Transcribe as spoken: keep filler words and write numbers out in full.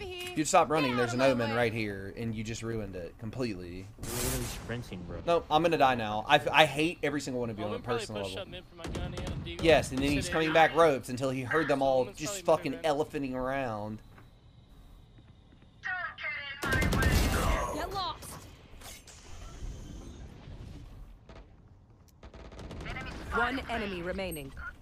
If you'd stop running, there's an omen right here, and you just ruined it completely. You're literally sprinting, bro. No, I'm gonna die now. I, I hate every single one of you on a personal level. Yes, and then he's coming back ropes until he heard them all just fucking elephanting around. Get lost. One enemy remaining.